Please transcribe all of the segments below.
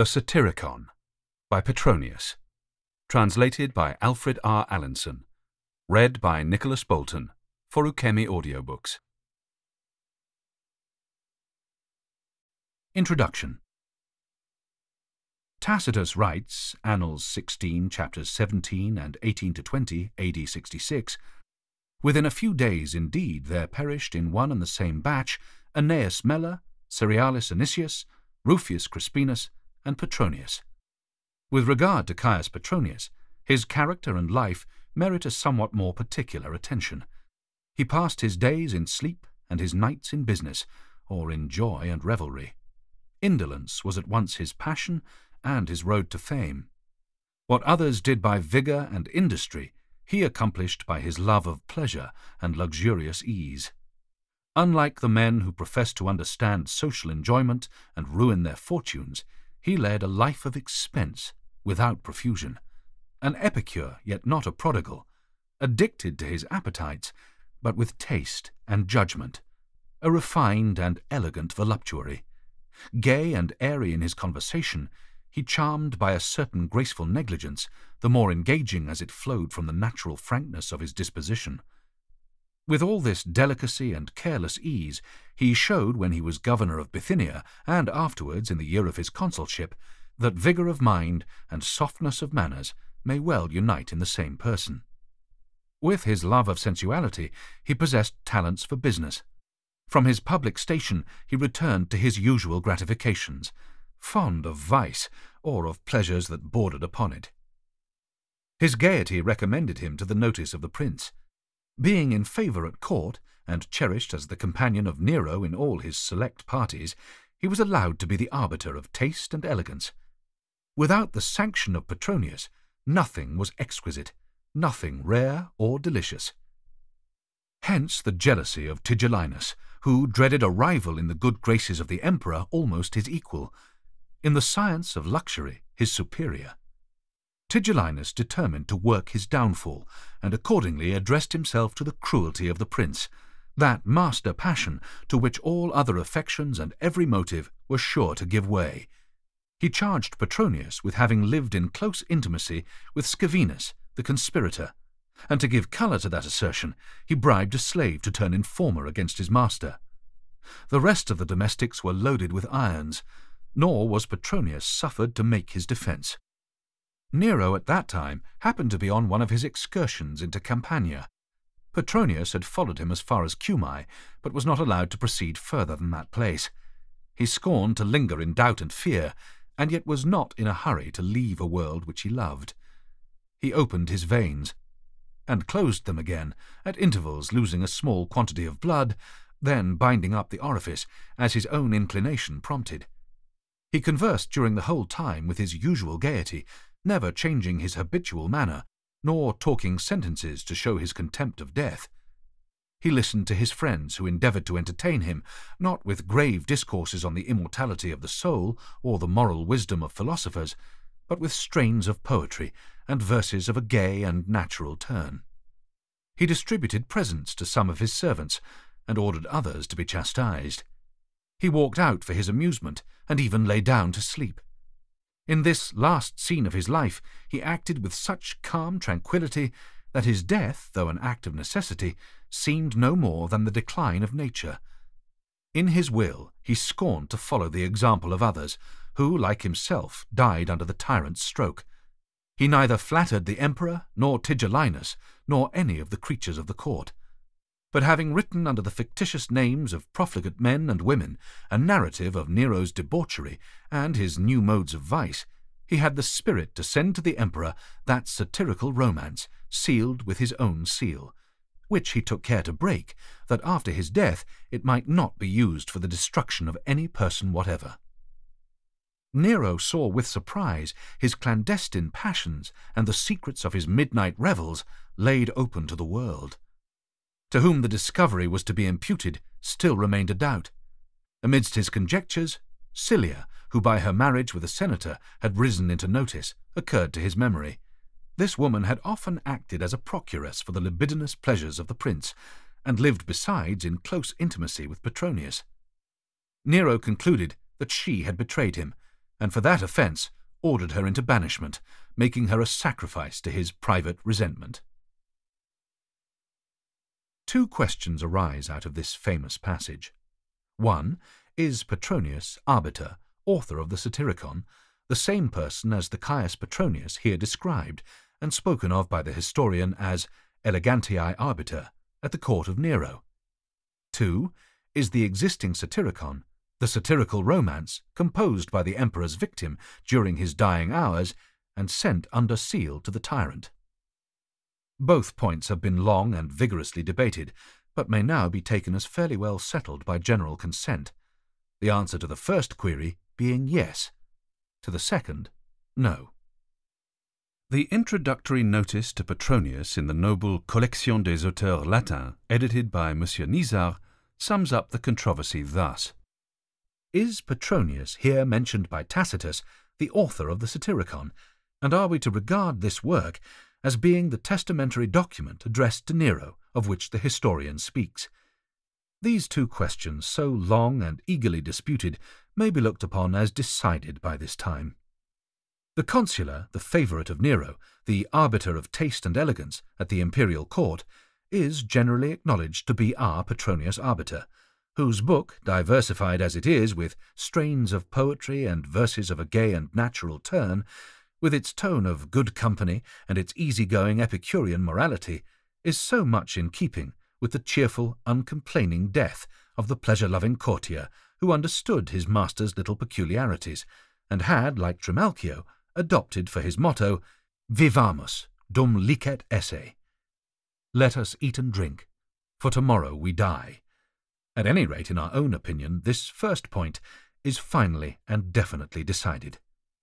The Satyricon by Petronius. Translated by Alfred R. Allinson. Read by Nicholas Bolton for Ukemi Audiobooks. Introduction. Tacitus writes, Annals 16, chapters 17 and 18 to 20, AD 66, "Within a few days, indeed, there perished in one and the same batch Aeneas Mela, Cerealis Anicius, Rufius Crispinus, and Petronius. With regard to Caius Petronius, his character and life merit a somewhat more particular attention. He passed his days in sleep and his nights in business, or in joy and revelry. Indolence was at once his passion and his road to fame. What others did by vigour and industry, he accomplished by his love of pleasure and luxurious ease. Unlike the men who profess to understand social enjoyment and ruin their fortunes, he led a life of expense without profusion, an epicure yet not a prodigal, addicted to his appetites, but with taste and judgment, a refined and elegant voluptuary. Gay and airy in his conversation, he charmed by a certain graceful negligence, the more engaging as it flowed from the natural frankness of his disposition. With all this delicacy and careless ease, he showed when he was governor of Bithynia, and afterwards in the year of his consulship, that vigour of mind and softness of manners may well unite in the same person. With his love of sensuality, he possessed talents for business. From his public station he returned to his usual gratifications, fond of vice or of pleasures that bordered upon it. His gaiety recommended him to the notice of the prince. Being in favour at court, and cherished as the companion of Nero in all his select parties, he was allowed to be the arbiter of taste and elegance. Without the sanction of Petronius, nothing was exquisite, nothing rare or delicious. Hence the jealousy of Tigellinus, who dreaded a rival in the good graces of the emperor almost his equal, in the science of luxury his superior. Tigellinus determined to work his downfall, and accordingly addressed himself to the cruelty of the prince, that master passion to which all other affections and every motive were sure to give way. He charged Petronius with having lived in close intimacy with Scaevinus, the conspirator, and to give colour to that assertion, he bribed a slave to turn informer against his master. The rest of the domestics were loaded with irons, nor was Petronius suffered to make his defence. Nero at that time happened to be on one of his excursions into Campania. Petronius had followed him as far as Cumae, but was not allowed to proceed further than that place. He scorned to linger in doubt and fear, and yet was not in a hurry to leave a world which he loved. He opened his veins, and closed them again, at intervals losing a small quantity of blood, then binding up the orifice, as his own inclination prompted. He conversed during the whole time with his usual gaiety, never changing his habitual manner, nor talking sentences to show his contempt of death. He listened to his friends who endeavoured to entertain him, not with grave discourses on the immortality of the soul or the moral wisdom of philosophers, but with strains of poetry and verses of a gay and natural turn. He distributed presents to some of his servants, and ordered others to be chastised. He walked out for his amusement, and even lay down to sleep. In this last scene of his life he acted with such calm tranquillity that his death, though an act of necessity, seemed no more than the decline of nature. In his will he scorned to follow the example of others, who, like himself, died under the tyrant's stroke. He neither flattered the emperor, nor Tigellinus, nor any of the creatures of the court. But having written under the fictitious names of profligate men and women a narrative of Nero's debauchery and his new modes of vice, he had the spirit to send to the emperor that satirical romance, sealed with his own seal, which he took care to break, that after his death it might not be used for the destruction of any person whatever. Nero saw with surprise his clandestine passions and the secrets of his midnight revels laid open to the world. To whom the discovery was to be imputed still remained a doubt. Amidst his conjectures, Cilia, who by her marriage with a senator had risen into notice, occurred to his memory. This woman had often acted as a procuress for the libidinous pleasures of the prince, and lived besides in close intimacy with Petronius. Nero concluded that she had betrayed him, and for that offence ordered her into banishment, making her a sacrifice to his private resentment. Two questions arise out of this famous passage. One, is Petronius, arbiter, author of the Satyricon, the same person as the Caius Petronius here described and spoken of by the historian as elegantiae arbiter at the court of Nero? Two, is the existing Satyricon, the satirical romance composed by the emperor's victim during his dying hours and sent under seal to the tyrant? Both points have been long and vigorously debated, but may now be taken as fairly well settled by general consent, the answer to the first query being yes, to the second, no. The introductory notice to Petronius in the noble Collection des auteurs latins, edited by M. Nizard, sums up the controversy thus. Is Petronius, here mentioned by Tacitus, the author of the Satyricon, and are we to regard this work as being the testamentary document addressed to Nero of which the historian speaks? These two questions, so long and eagerly disputed, may be looked upon as decided by this time. The consular, the favourite of Nero, the arbiter of taste and elegance at the imperial court, is generally acknowledged to be our Petronius Arbiter, whose book, diversified as it is with strains of poetry and verses of a gay and natural turn, with its tone of good company and its easy-going Epicurean morality, is so much in keeping with the cheerful, uncomplaining death of the pleasure-loving courtier who understood his master's little peculiarities, and had, like Trimalchio, adopted for his motto, Vivamus, dum licet esse. Let us eat and drink, for tomorrow we die. At any rate, in our own opinion, this first point is finally and definitely decided.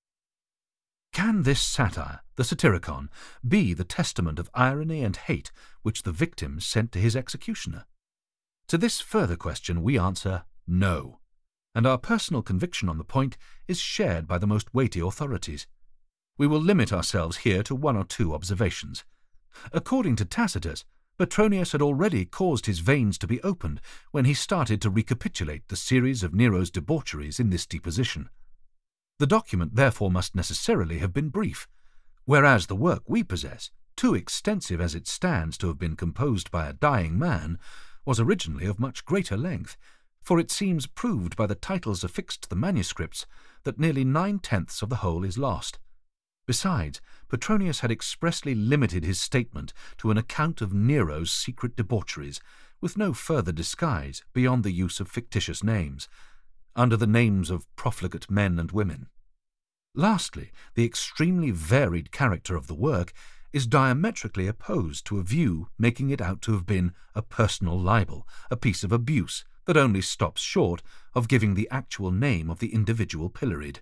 Can this satire, the Satyricon, be the testament of irony and hate which the victim sent to his executioner? To this further question we answer no, and our personal conviction on the point is shared by the most weighty authorities. We will limit ourselves here to one or two observations. According to Tacitus, Petronius had already caused his veins to be opened when he started to recapitulate the series of Nero's debaucheries in this deposition. The document therefore must necessarily have been brief, whereas the work we possess, too extensive as it stands to have been composed by a dying man, was originally of much greater length, for it seems proved by the titles affixed to the manuscripts that nearly 9/10 of the whole is lost. Besides, Petronius had expressly limited his statement to an account of Nero's secret debaucheries, with no further disguise beyond the use of fictitious names, under the names of profligate men and women. Lastly, the extremely varied character of the work is diametrically opposed to a view making it out to have been a personal libel, a piece of abuse that only stops short of giving the actual name of the individual pilloried.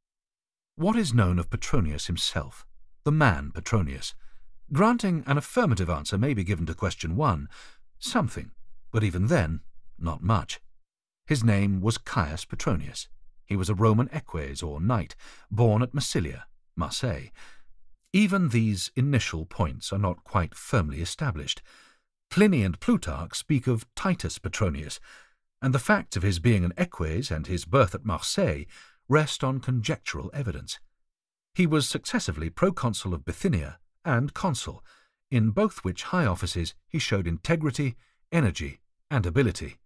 What is known of Petronius himself, the man Petronius? Granting an affirmative answer may be given to question 1, something, but even then, not much. His name was Caius Petronius. He was a Roman eques or knight, born at Massilia, Marseille. Even these initial points are not quite firmly established. Pliny and Plutarch speak of Titus Petronius, and the facts of his being an eques and his birth at Marseille rest on conjectural evidence. He was successively proconsul of Bithynia and consul, in both which high offices he showed integrity, energy, and ability.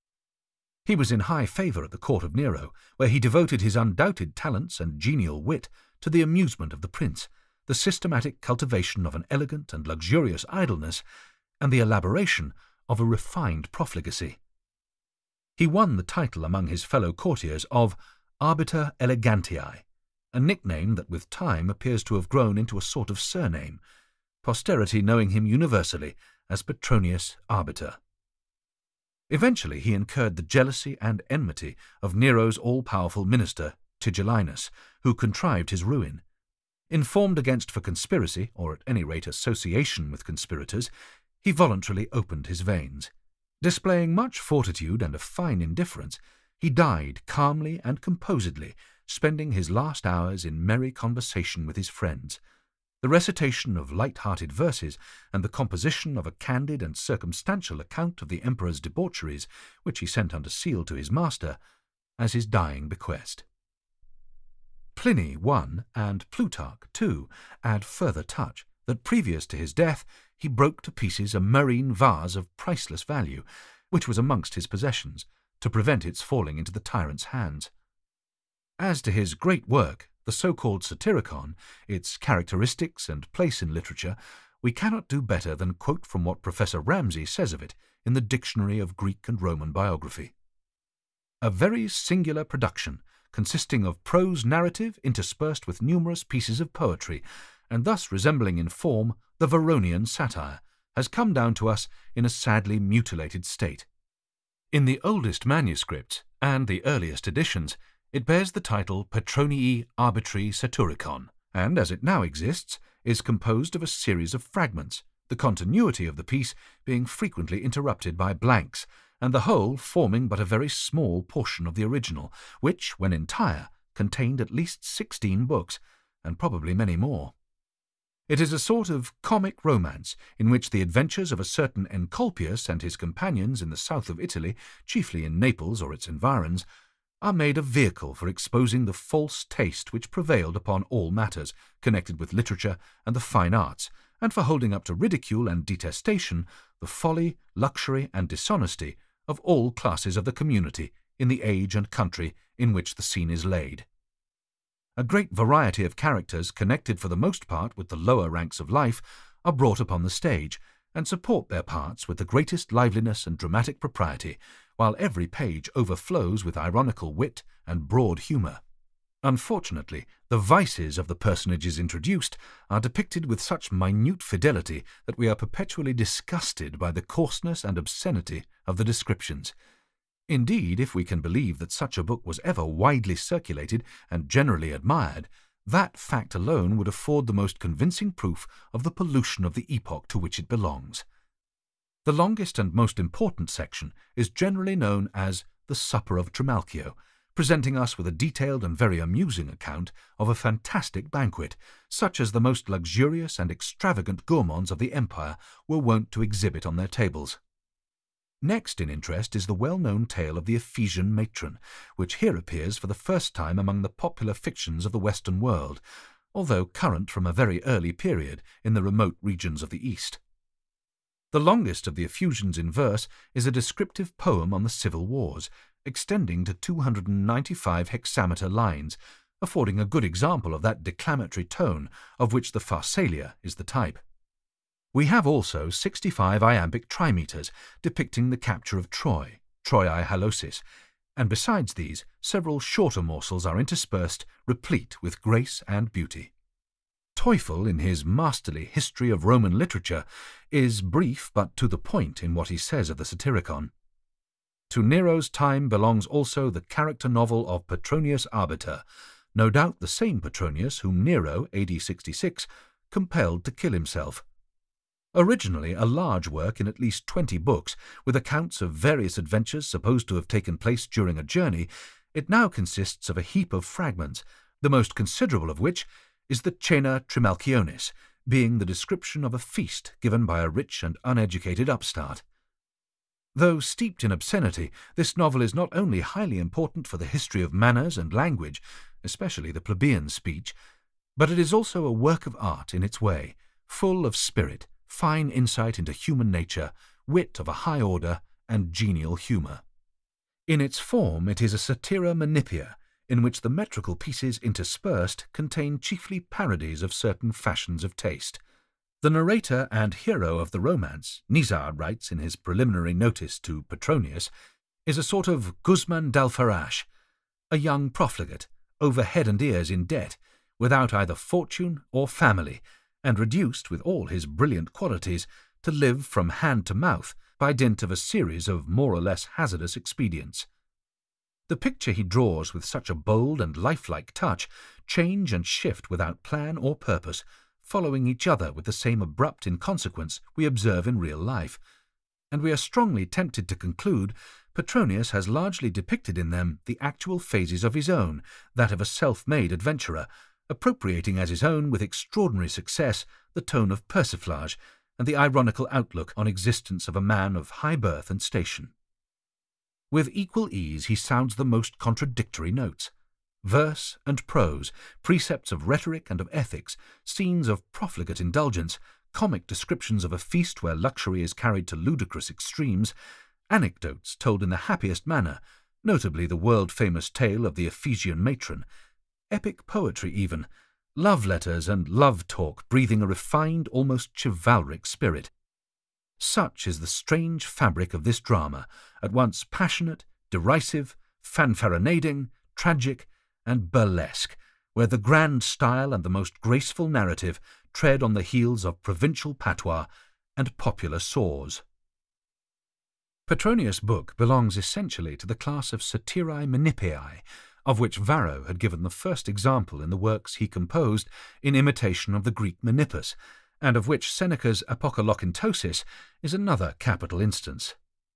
He was in high favour at the court of Nero, where he devoted his undoubted talents and genial wit to the amusement of the prince, the systematic cultivation of an elegant and luxurious idleness, and the elaboration of a refined profligacy. He won the title among his fellow courtiers of Arbiter Elegantiae, a nickname that with time appears to have grown into a sort of surname, posterity knowing him universally as Petronius Arbiter. Eventually he incurred the jealousy and enmity of Nero's all-powerful minister, Tigellinus, who contrived his ruin. Informed against for conspiracy, or at any rate association with conspirators, he voluntarily opened his veins. Displaying much fortitude and a fine indifference, he died calmly and composedly, spending his last hours in merry conversation with his friends. The recitation of light-hearted verses and the composition of a candid and circumstantial account of the emperor's debaucheries, which he sent under seal to his master, as his dying bequest. Pliny I and Plutarch II add further touch that previous to his death he broke to pieces a marine vase of priceless value, which was amongst his possessions, to prevent its falling into the tyrant's hands. As to his great work, the so-called Satyricon, its characteristics and place in literature, we cannot do better than quote from what Professor Ramsay says of it in the Dictionary of Greek and Roman Biography. A very singular production, consisting of prose narrative interspersed with numerous pieces of poetry, and thus resembling in form the Veronian satire, has come down to us in a sadly mutilated state. In the oldest manuscripts and the earliest editions, it bears the title Petronii Arbitri Satyricon, and as it now exists, is composed of a series of fragments, the continuity of the piece being frequently interrupted by blanks, and the whole forming but a very small portion of the original, which, when entire, contained at least 16 books, and probably many more. It is a sort of comic romance in which the adventures of a certain Encolpius and his companions in the south of Italy, chiefly in Naples or its environs, are made a vehicle for exposing the false taste which prevailed upon all matters connected with literature and the fine arts, and for holding up to ridicule and detestation the folly, luxury, and dishonesty of all classes of the community in the age and country in which the scene is laid. A great variety of characters connected for the most part with the lower ranks of life are brought upon the stage, and support their parts with the greatest liveliness and dramatic propriety, while every page overflows with ironical wit and broad humour. Unfortunately, the vices of the personages introduced are depicted with such minute fidelity that we are perpetually disgusted by the coarseness and obscenity of the descriptions. Indeed, if we can believe that such a book was ever widely circulated and generally admired, that fact alone would afford the most convincing proof of the pollution of the epoch to which it belongs. The longest and most important section is generally known as the Supper of Trimalchio, presenting us with a detailed and very amusing account of a fantastic banquet, such as the most luxurious and extravagant gourmands of the empire were wont to exhibit on their tables. Next in interest is the well-known tale of the Ephesian matron, which here appears for the first time among the popular fictions of the Western world, although current from a very early period in the remote regions of the East. The longest of the effusions in verse is a descriptive poem on the civil wars, extending to 295 hexameter lines, affording a good example of that declamatory tone of which the Pharsalia is the type. We have also 65 iambic trimeters depicting the capture of Troy, Troiae Halosis, and besides these, several shorter morsels are interspersed, replete with grace and beauty. Teufel, in his masterly History of Roman Literature, is brief but to the point in what he says of the Satyricon. To Nero's time belongs also the character novel of Petronius Arbiter, no doubt the same Petronius whom Nero, AD 66, compelled to kill himself. Originally a large work in at least 20 books, with accounts of various adventures supposed to have taken place during a journey, it now consists of a heap of fragments, the most considerable of which is the Cena Trimalchionis, being the description of a feast given by a rich and uneducated upstart. Though steeped in obscenity, this novel is not only highly important for the history of manners and language, especially the plebeian speech, but it is also a work of art in its way, full of spirit, fine insight into human nature, wit of a high order, and genial humour. In its form it is a satira manipia, in which the metrical pieces interspersed contain chiefly parodies of certain fashions of taste. The narrator and hero of the romance, Nizar writes in his preliminary notice to Petronius, is a sort of Guzman d'Alfarache, a young profligate, over head and ears in debt, without either fortune or family, and reduced, with all his brilliant qualities, to live from hand to mouth by dint of a series of more or less hazardous expedients. The picture he draws with such a bold and lifelike touch change and shift without plan or purpose, following each other with the same abrupt inconsequence we observe in real life, and we are strongly tempted to conclude Petronius has largely depicted in them the actual phases of his own, that of a self-made adventurer, appropriating as his own with extraordinary success the tone of persiflage and the ironical outlook on existence of a man of high birth and station. With equal ease he sounds the most contradictory notes. verse and prose, precepts of rhetoric and of ethics, scenes of profligate indulgence, comic descriptions of a feast where luxury is carried to ludicrous extremes, anecdotes told in the happiest manner, notably the world-famous tale of the Ephesian matron, epic poetry even, love letters and love talk breathing a refined, almost chivalric spirit. Such is the strange fabric of this drama, at once passionate, derisive, fanfaronading, tragic, and burlesque, where the grand style and the most graceful narrative tread on the heels of provincial patois and popular saws. Petronius' book belongs essentially to the class of satirae manipii, of which Varro had given the first example in the works he composed in imitation of the Greek Menippus, and of which Seneca's Apocolocyntosis is another capital instance.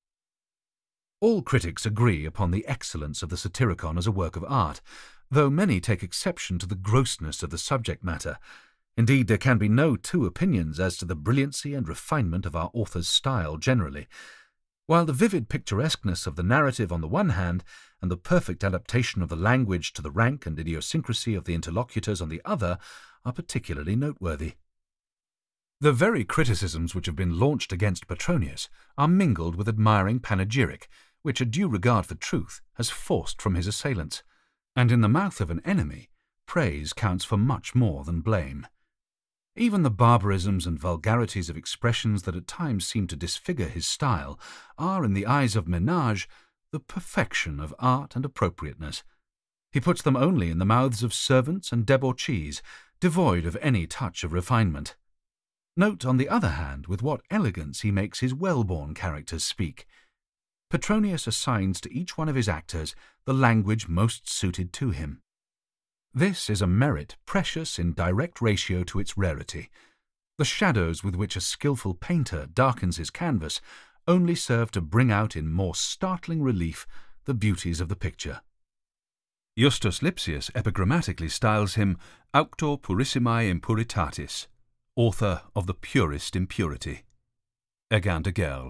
All critics agree upon the excellence of the Satyricon as a work of art, though many take exception to the grossness of the subject matter. Indeed, there can be no two opinions as to the brilliancy and refinement of our author's style generally. While the vivid picturesqueness of the narrative on the one hand, and the perfect adaptation of the language to the rank and idiosyncrasy of the interlocutors on the other, are particularly noteworthy. The very criticisms which have been launched against Petronius are mingled with admiring panegyric, which a due regard for truth has forced from his assailants, and in the mouth of an enemy, praise counts for much more than blame. Even the barbarisms and vulgarities of expressions that at times seem to disfigure his style are, in the eyes of Menage, the perfection of art and appropriateness. He puts them only in the mouths of servants and debauchees, devoid of any touch of refinement. Note, on the other hand, with what elegance he makes his well-born characters speak. Petronius assigns to each one of his actors the language most suited to him. This is a merit precious in direct ratio to its rarity. The shadows with which a skilful painter darkens his canvas only serve to bring out in more startling relief the beauties of the picture. Justus Lipsius epigrammatically styles him auctor purissimae impuritatis, author of the purest impurity. Egan de Gerle.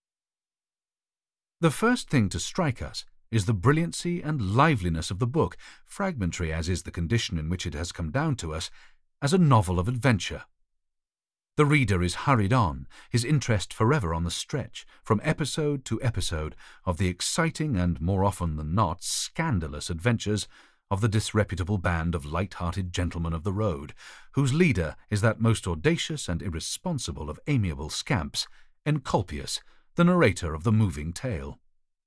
The first thing to strike us is the brilliancy and liveliness of the book, fragmentary as is the condition in which it has come down to us, as a novel of adventure. The reader is hurried on, his interest forever on the stretch, from episode to episode, of the exciting and, more often than not, scandalous adventures of the disreputable band of light-hearted gentlemen of the road, whose leader is that most audacious and irresponsible of amiable scamps, Encolpius, the narrator of the moving tale.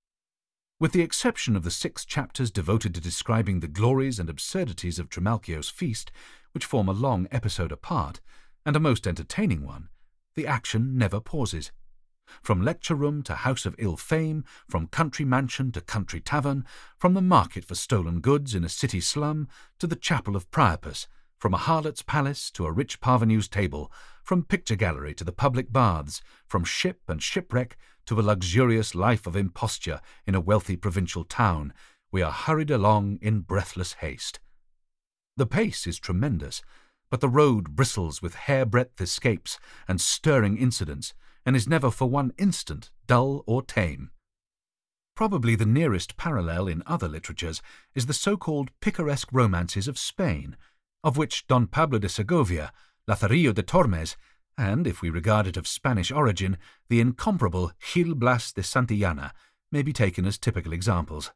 With the exception of the 6 chapters devoted to describing the glories and absurdities of Trimalchio's feast, which form a long episode apart, and a most entertaining one, the action never pauses. From lecture-room to house of ill fame, from country mansion to country tavern, from the market for stolen goods in a city slum to the chapel of Priapus, from a harlot's palace to a rich parvenue's table, from picture gallery to the public baths, from ship and shipwreck to a luxurious life of imposture in a wealthy provincial town, we are hurried along in breathless haste. The pace is tremendous, but the road bristles with hair-breadth escapes and stirring incidents, and is never for one instant dull or tame. Probably the nearest parallel in other literatures is the so-called picaresque romances of Spain, of which Don Pablo de Segovia, Lazarillo de Tormes, and, if we regard it of Spanish origin, the incomparable Gil Blas de Santillana may be taken as typical examples.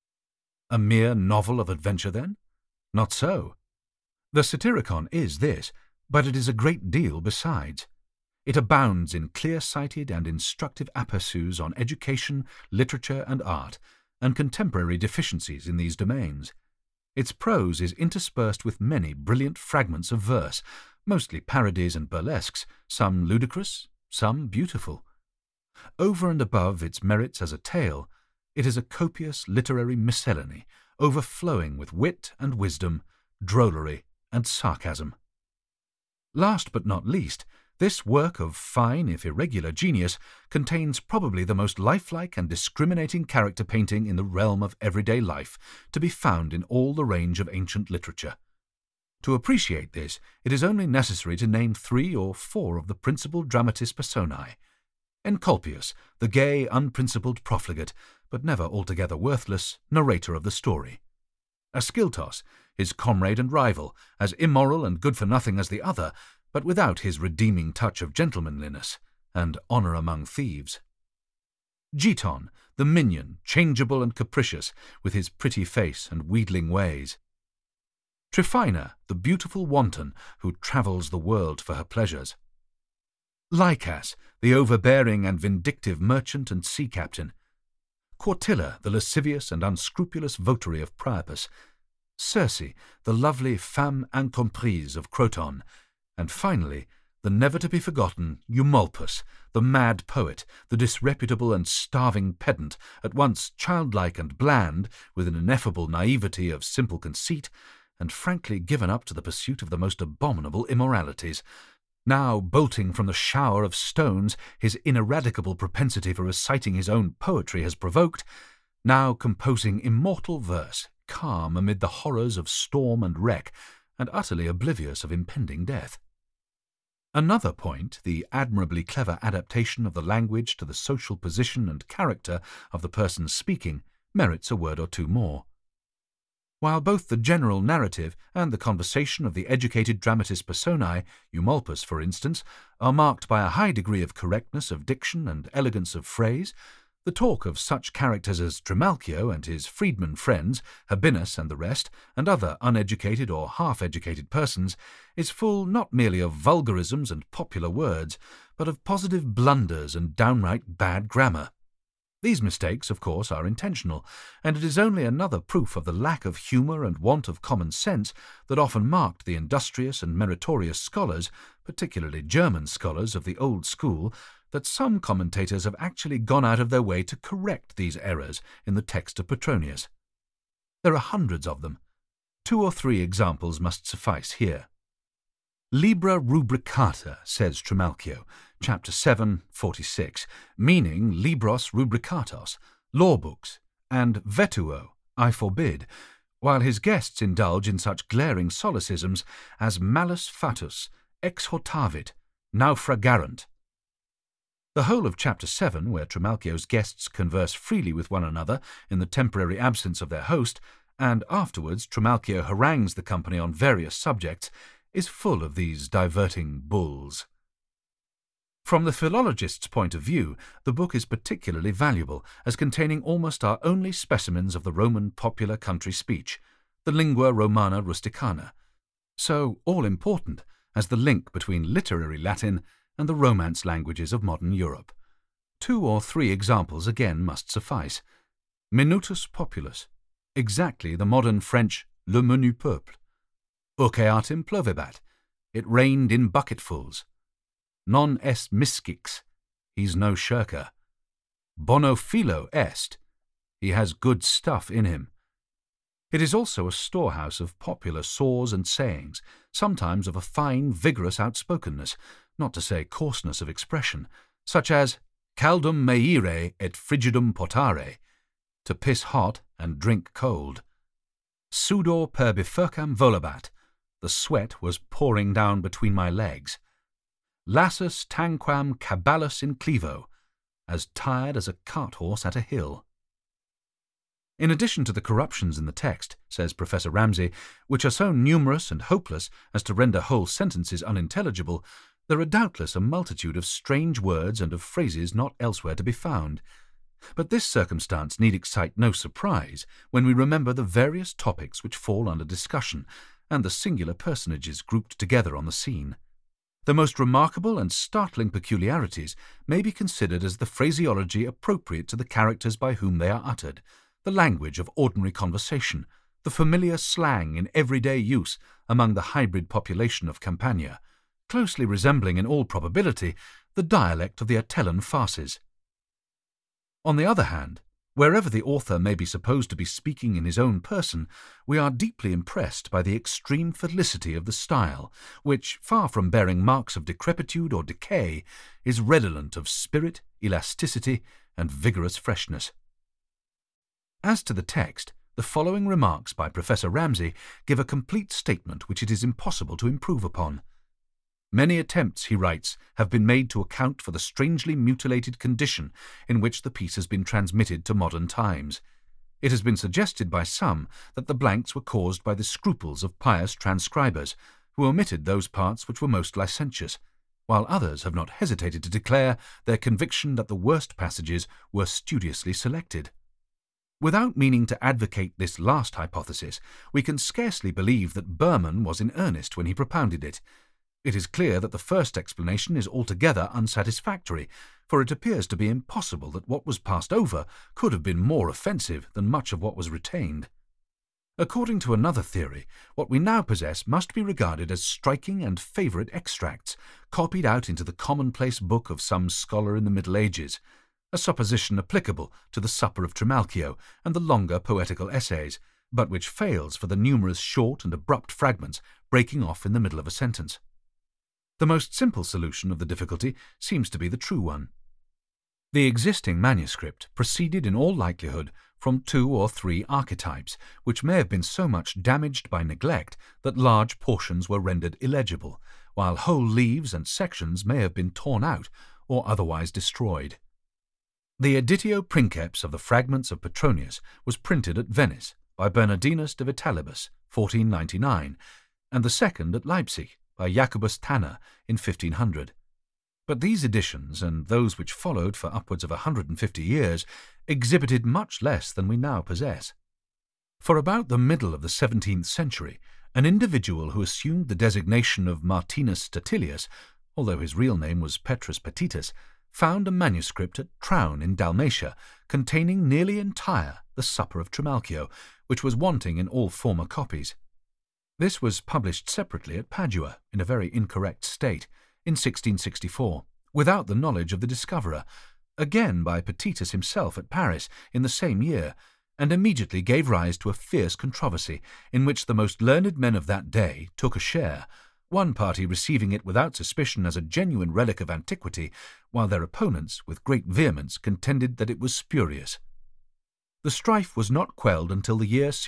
A mere novel of adventure, then? Not so. The Satyricon is this, but it is a great deal besides. It abounds in clear-sighted and instructive aperçus on education, literature, and art, and contemporary deficiencies in these domains. Its prose is interspersed with many brilliant fragments of verse, mostly parodies and burlesques, some ludicrous, some beautiful. Over and above its merits as a tale, it is a copious literary miscellany, overflowing with wit and wisdom, drollery and sarcasm. Last but not least, this work of fine, if irregular, genius contains probably the most lifelike and discriminating character painting in the realm of everyday life to be found in all the range of ancient literature. To appreciate this, it is only necessary to name 3 or 4 of the principal dramatis personae. Encolpius, the gay, unprincipled profligate, but never altogether worthless, narrator of the story. Ascyltos, his comrade and rival, as immoral and good-for-nothing as the other, but without his redeeming touch of gentlemanliness and honour among thieves. Giton, the minion, changeable and capricious, with his pretty face and wheedling ways. Tryphina, the beautiful wanton, who travels the world for her pleasures. Lycas, the overbearing and vindictive merchant and sea captain. Quartilla, the lascivious and unscrupulous votary of Priapus. Circe, the lovely femme incomprise of Croton. And finally, the never-to-be-forgotten Eumolpus, the mad poet, the disreputable and starving pedant, at once childlike and bland, with an ineffable naivety of simple conceit, and frankly given up to the pursuit of the most abominable immoralities, now bolting from the shower of stones his ineradicable propensity for reciting his own poetry has provoked, now composing immortal verse, calm amid the horrors of storm and wreck, and utterly oblivious of impending death. Another point, the admirably clever adaptation of the language to the social position and character of the persons speaking, merits a word or two more. While both the general narrative and the conversation of the educated dramatis personae, Eumolpus for instance, are marked by a high degree of correctness of diction and elegance of phrase, the talk of such characters as Trimalchio and his freedman friends, Habinus and the rest, and other uneducated or half-educated persons, is full not merely of vulgarisms and popular words, but of positive blunders and downright bad grammar. These mistakes, of course, are intentional, and it is only another proof of the lack of humour and want of common sense that often marked the industrious and meritorious scholars, particularly German scholars of the old school, that some commentators have actually gone out of their way to correct these errors in the text of Petronius. There are hundreds of them. 2 or 3 examples must suffice here. Libra rubricata, says Trimalchio, chapter 7, 46, meaning libros rubricatos, law books, and vetuo, I forbid, while his guests indulge in such glaring solecisms as malus fatus, exhortavit, naufragarant. The whole of chapter 7, where Trimalchio's guests converse freely with one another in the temporary absence of their host, and afterwards Trimalchio harangues the company on various subjects, is full of these diverting bulls. From the philologist's point of view, the book is particularly valuable as containing almost our only specimens of the Roman popular country speech, the lingua romana rusticana, so all-important as the link between literary Latin and the Romance languages of modern Europe. 2 or 3 examples again must suffice. Minutus populus, exactly the modern French le menu peuple. Urceatim plovebat, it rained in bucketfuls. Non est miscix, he's no shirker. Bono philo est, he has good stuff in him. It is also a storehouse of popular saws and sayings, sometimes of a fine, vigorous outspokenness, not to say coarseness of expression, such as caldum meire et frigidum potare, to piss hot and drink cold. Sudor per bifurcam volabat, the sweat was pouring down between my legs. Lassus tanquam caballus in clevo, as tired as a cart-horse at a hill. In addition to the corruptions in the text, says Professor Ramsay, which are so numerous and hopeless as to render whole sentences unintelligible, there are doubtless a multitude of strange words and of phrases not elsewhere to be found. But this circumstance need excite no surprise when we remember the various topics which fall under discussion, and the singular personages grouped together on the scene. The most remarkable and startling peculiarities may be considered as the phraseology appropriate to the characters by whom they are uttered, the language of ordinary conversation, the familiar slang in everyday use among the hybrid population of Campania, closely resembling in all probability the dialect of the Atellan farces. On the other hand, wherever the author may be supposed to be speaking in his own person, we are deeply impressed by the extreme felicity of the style, which, far from bearing marks of decrepitude or decay, is redolent of spirit, elasticity, and vigorous freshness. As to the text, the following remarks by Professor Ramsay give a complete statement which it is impossible to improve upon. Many attempts, he writes, have been made to account for the strangely mutilated condition in which the piece has been transmitted to modern times. It has been suggested by some that the blanks were caused by the scruples of pious transcribers, who omitted those parts which were most licentious, while others have not hesitated to declare their conviction that the worst passages were studiously selected. Without meaning to advocate this last hypothesis, we can scarcely believe that Berman was in earnest when he propounded it. It is clear that the first explanation is altogether unsatisfactory, for it appears to be impossible that what was passed over could have been more offensive than much of what was retained. According to another theory, what we now possess must be regarded as striking and favourite extracts, copied out into the commonplace book of some scholar in the Middle Ages, a supposition applicable to the Supper of Trimalchio and the longer poetical essays, but which fails for the numerous short and abrupt fragments breaking off in the middle of a sentence. The most simple solution of the difficulty seems to be the true one. The existing manuscript proceeded in all likelihood from 2 or 3 archetypes, which may have been so much damaged by neglect that large portions were rendered illegible, while whole leaves and sections may have been torn out or otherwise destroyed. The editio princeps of the fragments of Petronius was printed at Venice by Bernardinus de Vitalibus, 1499, and the second at Leipzig by Jacobus Tanner in 1500. But these editions, and those which followed for upwards of 150 years, exhibited much less than we now possess. For about the middle of the 17th century, an individual who assumed the designation of Martinus Statilius, although his real name was Petrus Petitus, found a manuscript at Traun in Dalmatia containing nearly entire the Supper of Trimalchio, which was wanting in all former copies. This was published separately at Padua in a very incorrect state, in 1664, without the knowledge of the discoverer, again by Petitus himself at Paris in the same year, and immediately gave rise to a fierce controversy, in which the most learned men of that day took a share, one party receiving it without suspicion as a genuine relic of antiquity, while their opponents, with great vehemence, contended that it was spurious. The strife was not quelled until the year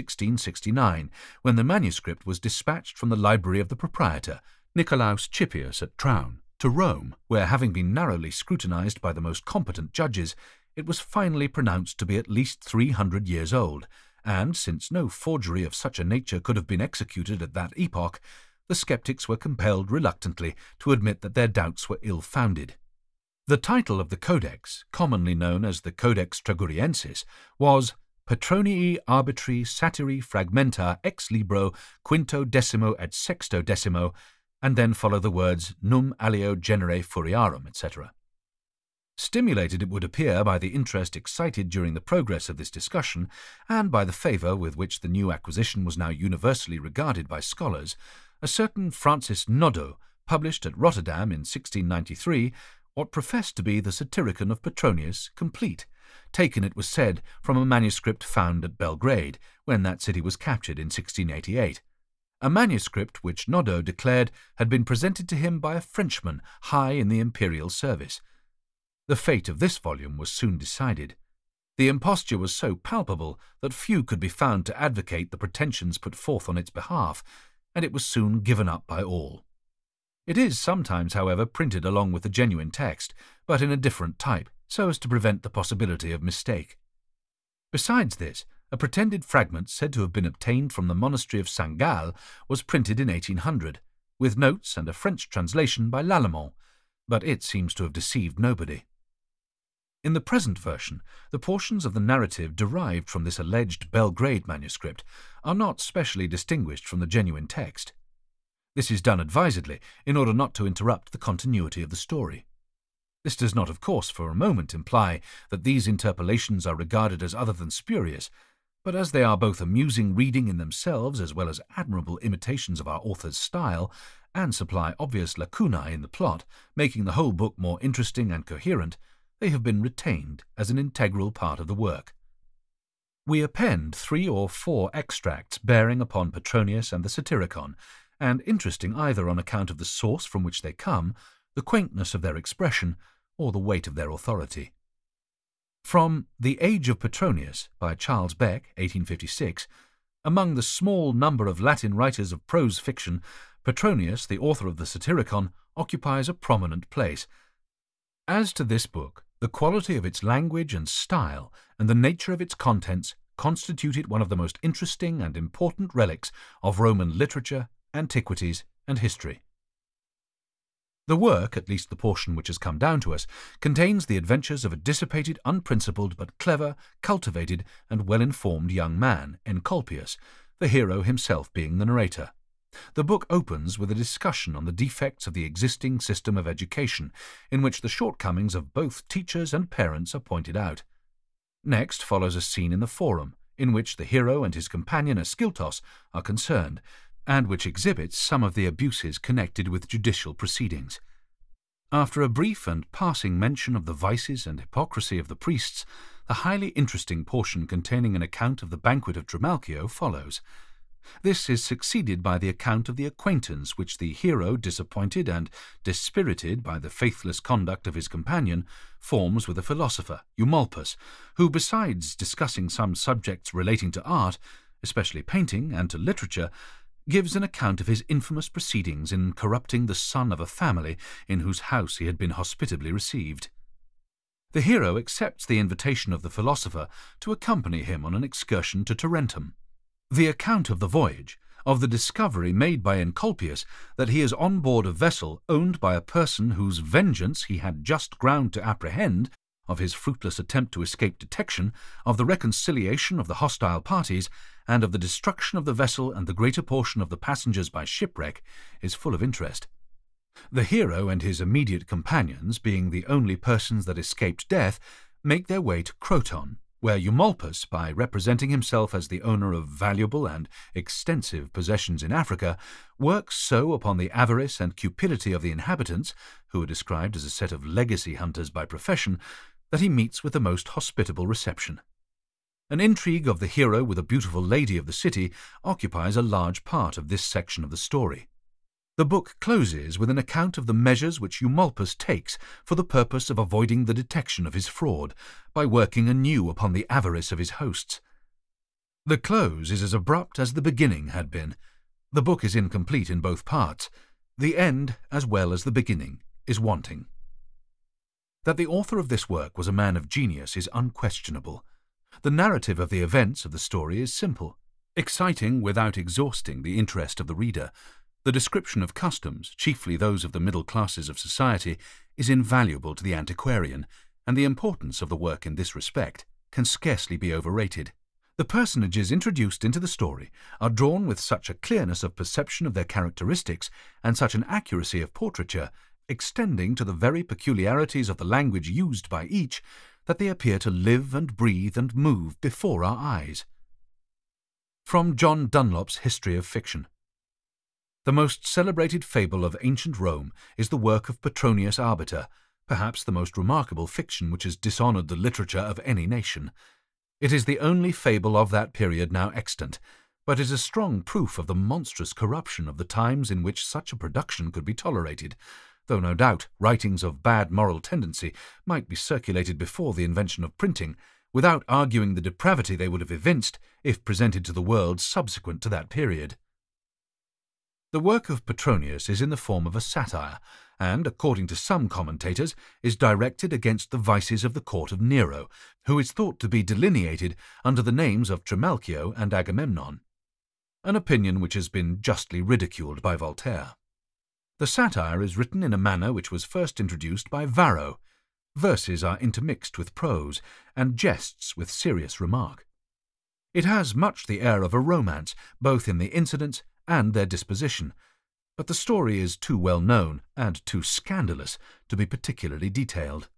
1669, when the manuscript was dispatched from the library of the proprietor, Nicolaus Cippius at Traun, to Rome, where, having been narrowly scrutinized by the most competent judges, it was finally pronounced to be at least 300 years old, and, since no forgery of such a nature could have been executed at that epoch, the sceptics were compelled reluctantly to admit that their doubts were ill-founded. The title of the codex, commonly known as the Codex Treguriensis, was Petronii Arbitri Satyri Fragmenta ex libro quinto decimo et sexto decimo, and then follow the words num alio genere furiarum, etc. Stimulated, it would appear, by the interest excited during the progress of this discussion, and by the favour with which the new acquisition was now universally regarded by scholars, a certain Francis Noddo published at Rotterdam in 1693 what professed to be the Satyricon of Petronius complete, taken, it was said, from a manuscript found at Belgrade, when that city was captured in 1688. A manuscript which Noddo declared had been presented to him by a Frenchman high in the imperial service. The fate of this volume was soon decided. The imposture was so palpable that few could be found to advocate the pretensions put forth on its behalf, and it was soon given up by all. It is sometimes, however, printed along with the genuine text, but in a different type, so as to prevent the possibility of mistake. Besides this, a pretended fragment said to have been obtained from the monastery of St. Gall was printed in 1800, with notes and a French translation by Lallemant, but it seems to have deceived nobody. In the present version, the portions of the narrative derived from this alleged Belgrade manuscript are not specially distinguished from the genuine text. This is done advisedly, in order not to interrupt the continuity of the story. This does not, of course, for a moment imply that these interpolations are regarded as other than spurious, but as they are both amusing reading in themselves as well as admirable imitations of our author's style, and supply obvious lacunae in the plot, making the whole book more interesting and coherent, they have been retained as an integral part of the work. We append 3 or 4 extracts bearing upon Petronius and the Satyricon, and interesting either on account of the source from which they come, the quaintness of their expression, or the weight of their authority. From The Age of Petronius by Charles Beck, 1856, among the small number of Latin writers of prose fiction, Petronius, the author of the Satyricon, occupies a prominent place. As to this book, the quality of its language and style, and the nature of its contents, constitute it one of the most interesting and important relics of Roman literature, antiquities, and history. The work, at least the portion which has come down to us, contains the adventures of a dissipated, unprincipled, but clever, cultivated, and well-informed young man, Encolpius, the hero himself being the narrator. The book opens with a discussion on the defects of the existing system of education, in which the shortcomings of both teachers and parents are pointed out. Next follows a scene in the forum, in which the hero and his companion Ascyltos are concerned, and which exhibits some of the abuses connected with judicial proceedings. After a brief and passing mention of the vices and hypocrisy of the priests, the highly interesting portion containing an account of the banquet of Trimalchio follows. This is succeeded by the account of the acquaintance which the hero, disappointed and dispirited by the faithless conduct of his companion, forms with a philosopher, Eumolpus, who, besides discussing some subjects relating to art, especially painting, and to literature, gives an account of his infamous proceedings in corrupting the son of a family in whose house he had been hospitably received. The hero accepts the invitation of the philosopher to accompany him on an excursion to Tarentum. The account of the voyage, of the discovery made by Encolpius that he is on board a vessel owned by a person whose vengeance he had just ground to apprehend, of his fruitless attempt to escape detection, of the reconciliation of the hostile parties, and of the destruction of the vessel and the greater portion of the passengers by shipwreck, is full of interest. The hero and his immediate companions, being the only persons that escaped death, make their way to Croton, where Eumolpus, by representing himself as the owner of valuable and extensive possessions in Africa, works so upon the avarice and cupidity of the inhabitants, who are described as a set of legacy hunters by profession, that he meets with the most hospitable reception. An intrigue of the hero with a beautiful lady of the city occupies a large part of this section of the story. The book closes with an account of the measures which Eumolpus takes for the purpose of avoiding the detection of his fraud, by working anew upon the avarice of his hosts. The close is as abrupt as the beginning had been. The book is incomplete in both parts. The end, as well as the beginning, is wanting. That the author of this work was a man of genius is unquestionable. The narrative of the events of the story is simple, exciting without exhausting the interest of the reader. The description of customs, chiefly those of the middle classes of society, is invaluable to the antiquarian, and the importance of the work in this respect can scarcely be overrated. The personages introduced into the story are drawn with such a clearness of perception of their characteristics and such an accuracy of portraiture, extending to the very peculiarities of the language used by each, that they appear to live and breathe and move before our eyes. From John Dunlop's History of Fiction. The most celebrated fable of ancient Rome is the work of Petronius Arbiter, perhaps the most remarkable fiction which has dishonoured the literature of any nation. It is the only fable of that period now extant, but is a strong proof of the monstrous corruption of the times in which such a production could be tolerated, though no doubt writings of bad moral tendency might be circulated before the invention of printing, without arguing the depravity they would have evinced if presented to the world subsequent to that period. The work of Petronius is in the form of a satire, and, according to some commentators, is directed against the vices of the court of Nero, who is thought to be delineated under the names of Trimalchio and Agamemnon, an opinion which has been justly ridiculed by Voltaire. The satire is written in a manner which was first introduced by Varro. Verses are intermixed with prose, and jests with serious remark. It has much the air of a romance, both in the incidents and their disposition, but the story is too well known and too scandalous to be particularly detailed.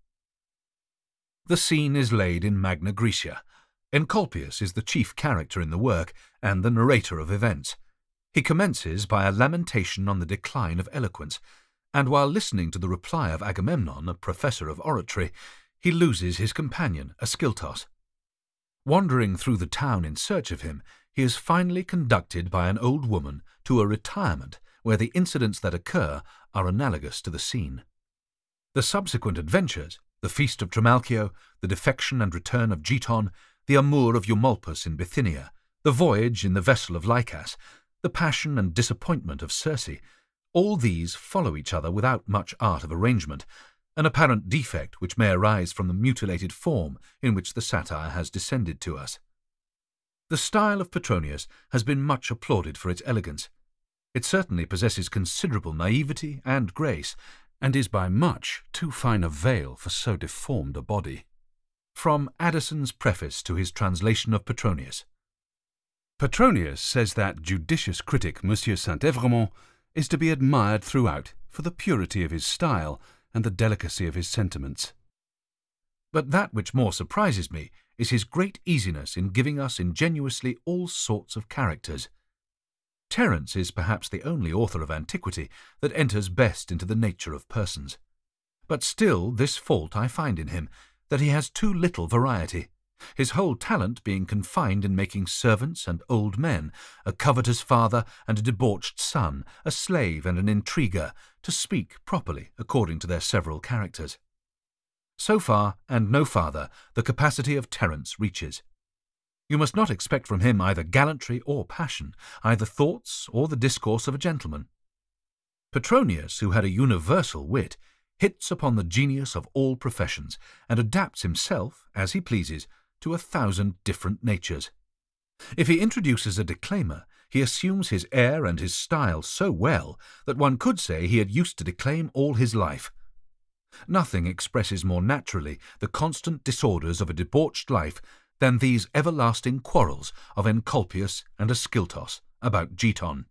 The scene is laid in Magna Graecia. Encolpius is the chief character in the work and the narrator of events. He commences by a lamentation on the decline of eloquence, and while listening to the reply of Agamemnon, a professor of oratory, he loses his companion, Ascyltos. Wandering through the town in search of him, he is finally conducted by an old woman to a retirement where the incidents that occur are analogous to the scene. The subsequent adventures, the feast of Trimalchio, the defection and return of Giton, the amour of Eumolpus in Bithynia, the voyage in the vessel of Lycas, the passion and disappointment of Circe, all these follow each other without much art of arrangement, an apparent defect which may arise from the mutilated form in which the satire has descended to us. The style of Petronius has been much applauded for its elegance. It certainly possesses considerable naivety and grace, and is by much too fine a veil for so deformed a body. From Addison's preface to his translation of Petronius. Petronius says that judicious critic Monsieur Saint-Evremont is to be admired throughout for the purity of his style and the delicacy of his sentiments. But that which more surprises me is his great easiness in giving us ingenuously all sorts of characters. Terence is perhaps the only author of antiquity that enters best into the nature of persons. But still this fault I find in him, that he has too little variety, his whole talent being confined in making servants and old men, a covetous father and a debauched son, a slave and an intriguer, to speak properly according to their several characters. So far, and no farther, the capacity of Terence reaches. You must not expect from him either gallantry or passion, either thoughts or the discourse of a gentleman. Petronius, who had a universal wit, hits upon the genius of all professions, and adapts himself, as he pleases, to 1,000 different natures. If he introduces a declaimer, he assumes his air and his style so well that one could say he had used to declaim all his life. Nothing expresses more naturally the constant disorders of a debauched life than these everlasting quarrels of Encolpius and Ascyltos about Giton.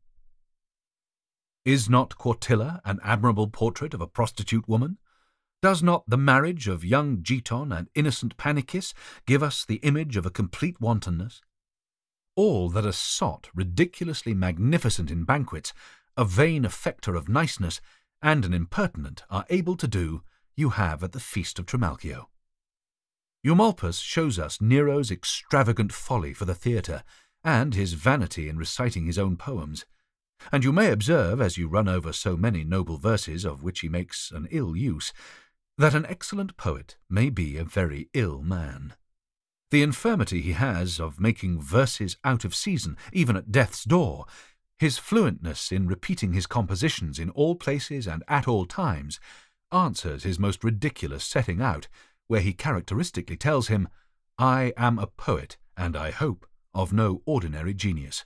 Is not Quartilla an admirable portrait of a prostitute woman? Does not the marriage of young Giton and innocent Panicis give us the image of a complete wantonness? All that a sot ridiculously magnificent in banquets, a vain affecter of niceness, and an impertinent are able to do, you have at the feast of Trimalchio. Eumolpus shows us Nero's extravagant folly for the theatre, and his vanity in reciting his own poems. And you may observe, as you run over so many noble verses of which he makes an ill use, that an excellent poet may be a very ill man. The infirmity he has of making verses out of season, even at death's door, his fluentness in repeating his compositions in all places and at all times, answers his most ridiculous setting out, where he characteristically tells him, "I am a poet, and I hope of no ordinary genius."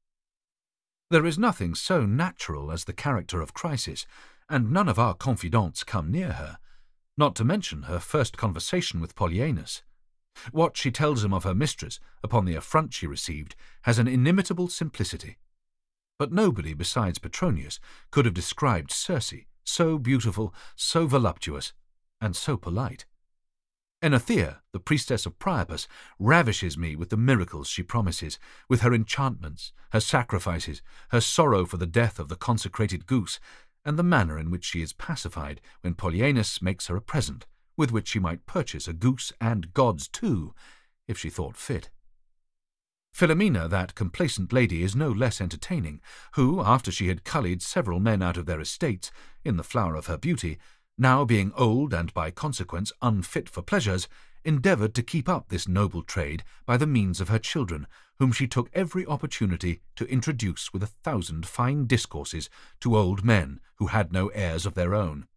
There is nothing so natural as the character of Chrysis, and none of our confidants come near her, not to mention her first conversation with Polyaenus. What she tells him of her mistress, upon the affront she received, has an inimitable simplicity. But nobody besides Petronius could have described Circe, so beautiful, so voluptuous, and so polite. Enothea, the priestess of Priapus, ravishes me with the miracles she promises, with her enchantments, her sacrifices, her sorrow for the death of the consecrated goose, and the manner in which she is pacified when Polyaenus makes her a present, with which she might purchase a goose and gods too, if she thought fit. Philomena, that complacent lady, is no less entertaining, who, after she had cullied several men out of their estates, in the flower of her beauty, now being old and by consequence unfit for pleasures, endeavoured to keep up this noble trade by the means of her children, whom she took every opportunity to introduce with 1,000 fine discourses to old men who had no heirs of their own.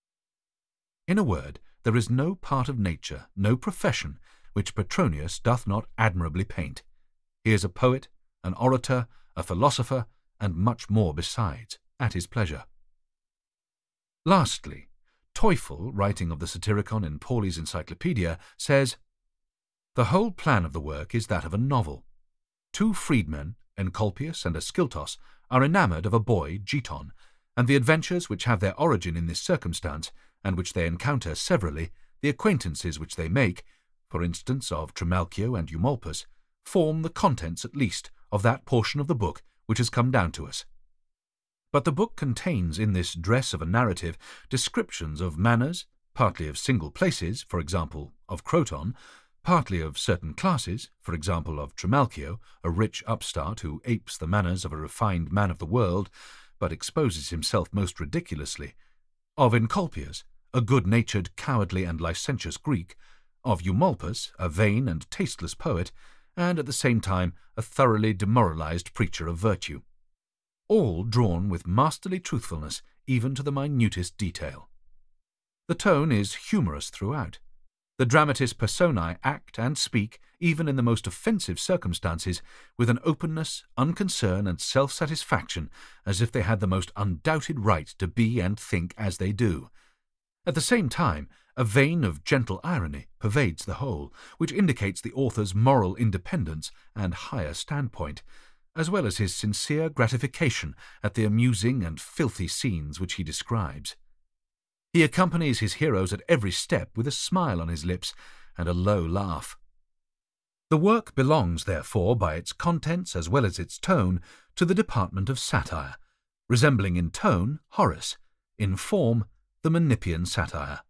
In a word, there is no part of nature, no profession, which Petronius doth not admirably paint. He is a poet, an orator, a philosopher, and much more besides, at his pleasure. Lastly, Teufel, writing of the Satyricon in Pauli's Encyclopedia, says, "The whole plan of the work is that of a novel. 2 freedmen, Encolpius and Ascyltos, are enamoured of a boy, Giton, and the adventures which have their origin in this circumstance, and which they encounter severally, the acquaintances which they make, for instance of Trimalchio and Eumolpus, form the contents at least of that portion of the book which has come down to us. But the book contains in this dress of a narrative descriptions of manners, partly of single places, for example, of Croton, partly of certain classes, for example, of Trimalchio, a rich upstart who apes the manners of a refined man of the world, but exposes himself most ridiculously, of Encolpius, a good-natured, cowardly, and licentious Greek, of Eumolpus, a vain and tasteless poet, and at the same time a thoroughly demoralized preacher of virtue. All drawn with masterly truthfulness, even to the minutest detail. The tone is humorous throughout. The dramatis personae act and speak, even in the most offensive circumstances, with an openness, unconcern, and self-satisfaction, as if they had the most undoubted right to be and think as they do. At the same time, a vein of gentle irony pervades the whole, which indicates the author's moral independence and higher standpoint, as well as his sincere gratification at the amusing and filthy scenes which he describes. He accompanies his heroes at every step with a smile on his lips and a low laugh. The work belongs, therefore, by its contents as well as its tone, to the department of satire, resembling in tone Horace, in form the Menippean satire.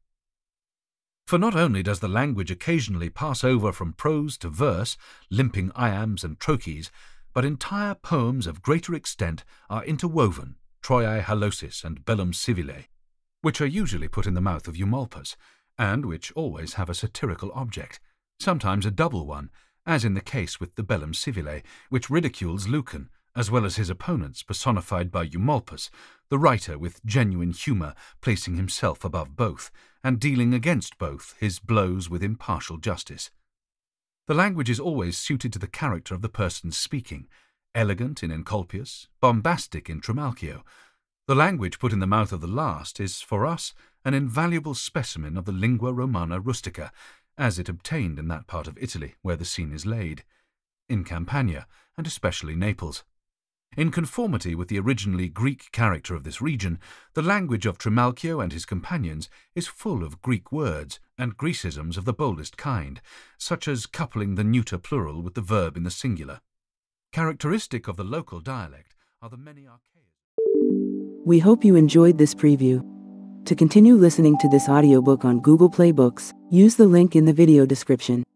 For not only does the language occasionally pass over from prose to verse, limping iambs and trochees, but entire poems of greater extent are interwoven, Troiae halosis and bellum civile, which are usually put in the mouth of Eumolpus, and which always have a satirical object, sometimes a double one, as in the case with the bellum civile, which ridicules Lucan, as well as his opponents personified by Eumolpus, the writer with genuine humour placing himself above both, and dealing against both his blows with impartial justice. The language is always suited to the character of the person speaking, elegant in Encolpius, bombastic in Trimalchio. The language put in the mouth of the last is, for us, an invaluable specimen of the lingua romana rustica, as it obtained in that part of Italy where the scene is laid, in Campania, and especially Naples. In conformity with the originally Greek character of this region, the language of Trimalchio and his companions is full of Greek words and Grecisms of the boldest kind, such as coupling the neuter plural with the verb in the singular. Characteristic of the local dialect are the many archaisms. We hope you enjoyed this preview. To continue listening to this audiobook on Google Play Books, use the link in the video description.